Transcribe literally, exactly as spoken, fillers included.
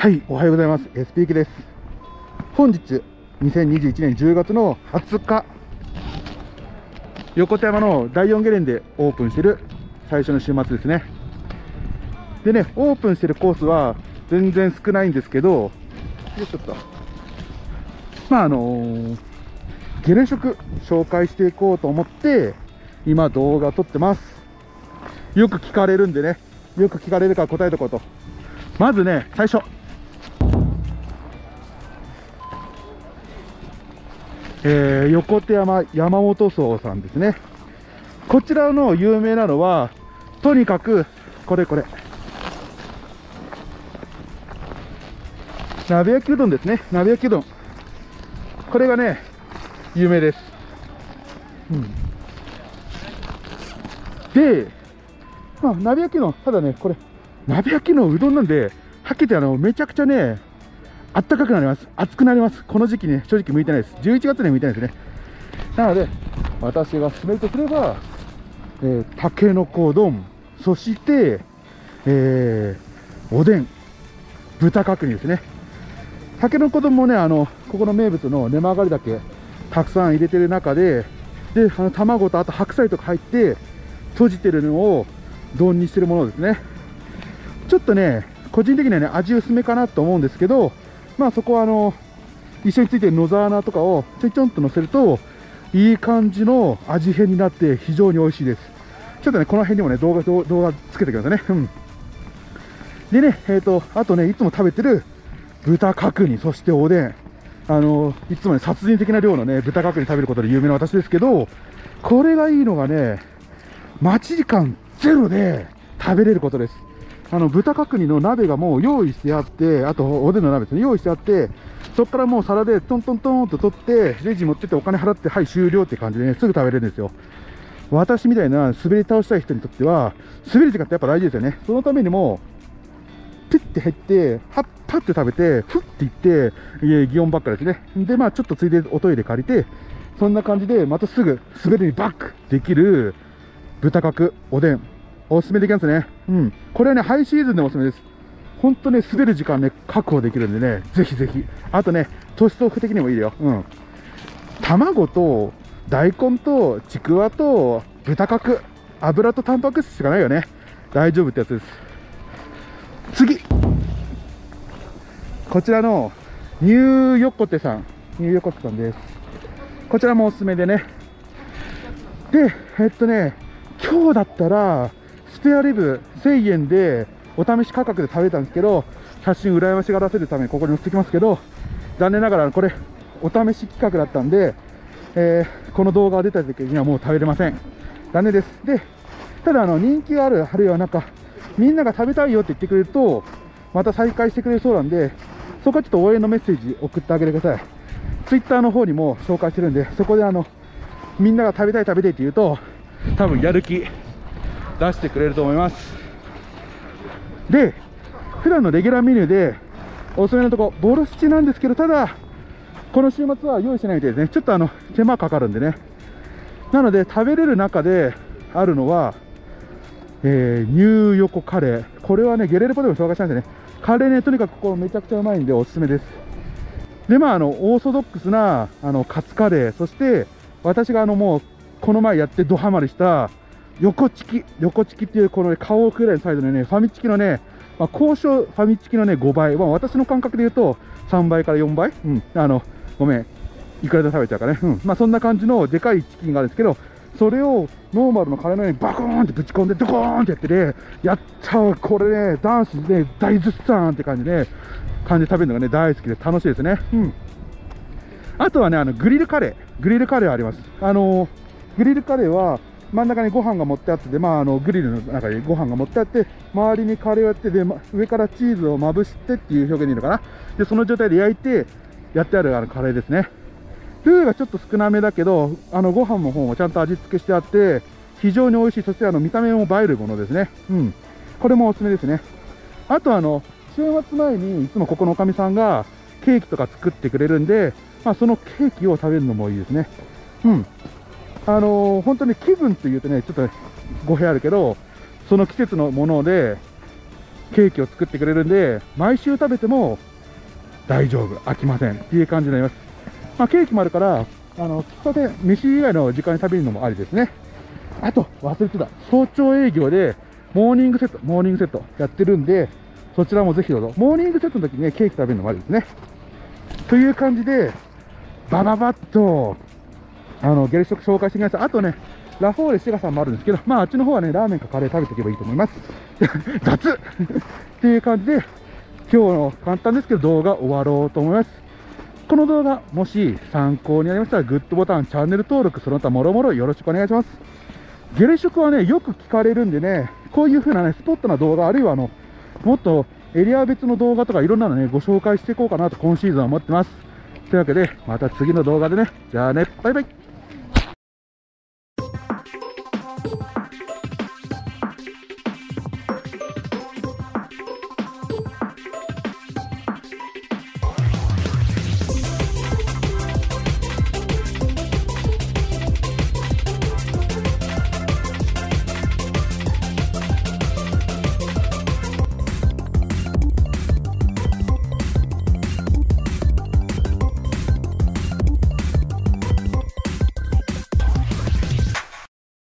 はい、おはようございます。エスピーケー です。本日、にせんにじゅういちねんじゅうがつのはつか、横手山のだいよんゲレンでオープンしている最初の週末ですね。でね、オープンしているコースは全然少ないんですけど、よいしょっと。まあ、あのー、ゲレ食紹介していこうと思って、今動画撮ってます。よく聞かれるんでね、よく聞かれるから答えておこうと。まずね、最初。えー、横手山山本荘さんですね。こちらの有名なのは、とにかく、これこれ。鍋焼きうどんですね。鍋焼きうどん。これがね、有名です。うん。で、まあ、鍋焼きうどん、ただね、これ、鍋焼きのうどんなんで、はっきり言ってあの、めちゃくちゃね、あったかくなります。熱くなります。この時期ね、正直向いてないです。じゅういちがつには向いてないですね。なので、私が勧めるとすれば、えー、たけのこ丼、そして、えー、おでん、豚角煮ですね。たけのこ丼もね、あの、ここの名物の根曲がりだけ、たくさん入れてる中で、で、あの、卵とあと白菜とか入って、閉じてるのを丼にしてるものですね。ちょっとね、個人的にはね、味薄めかなと思うんですけど、まあそこはあの、一緒についてる野沢菜とかをちょいちょんと乗せると、いい感じの味変になって非常に美味しいです。ちょっとね、この辺にもね、動画、動画つけてくださいね。うん。でね、えっと、あとね、いつも食べてる豚角煮、そしておでん。あの、いつもね、殺人的な量のね、豚角煮食べることで有名な私ですけど、これがいいのがね、待ち時間ゼロで食べれることです。あの、豚角煮の鍋がもう用意してあって、あと、おでんの鍋ですね、用意してあって、そこからもう皿でトントントンと取って、レジ持ってってお金払って、はい、終了って感じでね、すぐ食べれるんですよ。私みたいな滑り倒したい人にとっては、滑る時間ってやっぱ大事ですよね。そのためにも、ピッて入って、はっパって食べて、ふっていって、擬音ばっかですね。で、まあちょっとついでおトイレ借りて、そんな感じで、またすぐ滑りにバックできる、豚角、おでん。おすすめできますね。うん。これはね、ハイシーズンでもおすすめです。ほんとね、滑る時間ね、確保できるんでね、ぜひぜひ。あとね、糖質オフ的にもいいよ。うん。卵と、大根と、ちくわと、豚角、油とタンパク質しかないよね。大丈夫ってやつです。次。こちらの、ニューヨコテさん。ニューヨコテさんです。こちらもおすすめでね。で、えっとね、今日だったら、スペアリブせんえんでお試し価格で食べたんですけど、写真羨ましがらせるためにここに載せてきますけど、残念ながらこれお試し企画だったんで、えー、この動画が出た時にはもう食べれません。残念です。で、ただあの人気がある、あるいはなんかみんなが食べたいよって言ってくれるとまた再開してくれるそうなんで、そこはちょっと応援のメッセージ送ってあげてください。ツイッターの方にも紹介してるんで、そこであのみんなが食べたい食べたいって言うと多分やる気出してくれると思います。で、普段のレギュラーメニューでおすすめのとこボルシチなんですけど、ただこの週末は用意してないみたいですね。ちょっとあの手間かかるんでね。なので食べれる中であるのは、えー、ニューヨコカレー。これはね、ゲレレポでも紹介したんでね、カレーね、とにかくここめちゃくちゃうまいんでおすすめです。で、まああのオーソドックスなあのカツカレー、そして私があのもうこの前やってドハマりした横チキ、横チキっていうこの、ね、顔くらいのサイズのね、ファミチキのね、まあ、交渉ファミチキのね、ごばい、まあ、私の感覚で言うとさんばいからよんばい、うん、あの、ごめん、いくらで食べちゃうからね、うん、まあそんな感じのでかいチキンがあるんですけど、それをノーマルのカレーのようにバコーンってぶち込んで、ドコーンってやってね、やったー、これね、男子で、ね、大絶賛って感じで、ね、感じで食べるのがね、大好きで楽しいですね。うん。あとはね、あの、グリルカレー。グリルカレーあります。あのー、グリルカレーは、真ん中にご飯が持ってあってで、まあ、あのグリルの中にご飯が持ってあって、周りにカレーをやってで、ま、上からチーズをまぶしてっていう表現でいいのかな。で、その状態で焼いてやってあるあのカレーですね。ルーがちょっと少なめだけど、あのご飯の方もちゃんと味付けしてあって非常に美味しい。そしてあの見た目も映えるものですね。うん、これもおすすめですね。あとあの週末前にいつもここのおかみさんがケーキとか作ってくれるんで、まあ、そのケーキを食べるのもいいですね。うん。あのー、本当に気分っていうとね、ちょっと語弊あるけど、その季節のもので、 ケーキを作ってくれるんで、毎週食べても大丈夫、飽きませんっていう感じになります。まあ、ケーキもあるから、あの、喫茶店、飯以外の時間に食べるのもありですね。あと、忘れてた。早朝営業で、モーニングセット、モーニングセットやってるんで、そちらもぜひどうぞ。モーニングセットの時にね、ケーキ食べるのもありですね。という感じで、バババッと、あの、ゲル食紹介してきました。あとね、ラフォーレシガさんもあるんですけど、まあ、あっちの方はね、ラーメンかカレー食べていけばいいと思います。雑っていう感じで、今日の簡単ですけど動画終わろうと思います。この動画、もし参考になりましたら、グッドボタン、チャンネル登録、その他もろもろよろしくお願いします。ゲレ食はね、よく聞かれるんでね、こういう風なね、スポットな動画、あるいはあの、もっとエリア別の動画とかいろんなのね、ご紹介していこうかなと今シーズンは思ってます。というわけで、また次の動画でね、じゃあね、バイバイ。